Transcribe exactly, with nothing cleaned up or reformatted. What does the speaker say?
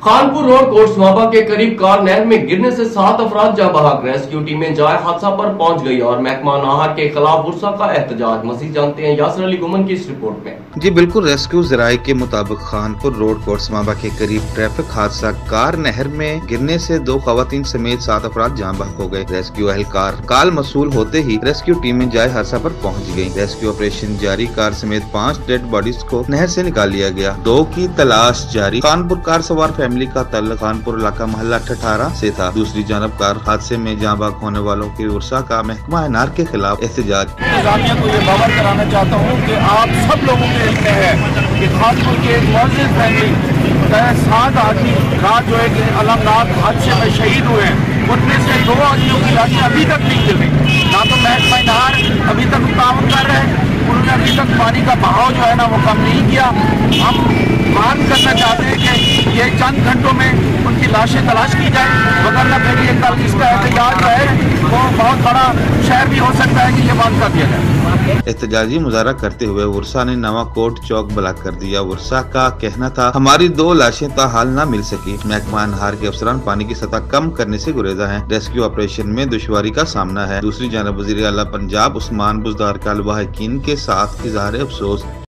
Khanpur road कोटसमाबा के करीब car नहर में गिरने से सात अफराद जाँ बहक। रेस्क्यू टीमें जाए हादसा पर पहुंच गई और महकमा नाहर के खिलाफ वर्षा का एहतजाज। मजीद जानते हैं यासर अली गुमन की इस रिपोर्ट में। जी बिल्कुल, रेस्क्यू जराये के मुताबिक खानपुर रोड कोटसमाबा के करीब ट्रैफिक हादसा, कार नहर में गिरने से दो खवातीन समेत सात अफराद जाँ बहक हो गए। रेस्क्यू एहलकार काल मसूल होते ही रेस्क्यू टीमें जाए हादसा पर पहुंच गयी। रेस्क्यू ऑपरेशन जारी, कार समेत पाँच डेड बॉडीज को नहर से निकाल लिया गया। दो की तलाश जारी। कानपुर कार सवार फैमिली का ताल्लुक कानपुर इलाका मोहल्ला अठारह से था। दूसरी जानब कार हादसे में जाँ बहक होने वालों की वर्षा का महकमा नाहर के खिलाफ एहतजाज। इंतजामिया को ये बावर कराना चाहता हूँ कि आप सब लोगों के इल्म में है कि खानपुर के मुअज़्ज़िज़ फैमिली का सात आदमी रात जो है कि अलमनाक हादसे में शहीद हुए हैं, उनमें से दो आदमियों की लाशें अभी तक नहीं मिल रही। ना तो महकमा नाहर अभी तक काम कर रहे हैं, उन्होंने अभी तक पानी का बहाव जो है ना वो कम नहीं किया। हम मांग करना चाहते हैं कि ये चंद घंटों में उनकी लाशें तलाश की जाए, वरना फिर ये कल इसका एहतजाज जो है वो बहुत बड़ा शहर भी हो सकता है कि ये बंद कर दिया जाए। एहतजाजी मुजाहरा करते हुए वर्षा ने नवा कोट चौक ब्लॉक कर दिया। वर्षा का कहना था, हमारी दो लाशें ताहाल न मिल सकी। महकमा नाहर के अफसरान पानी की सतह कम करने से गुरेजा हैं। रेस्क्यू ऑपरेशन में दुश्वारी का सामना है। दूसरी जानब वज़ीर आला पंजाब उस्मान बुज़दार का लवाहिकीन के साथ इज़हार अफसोस।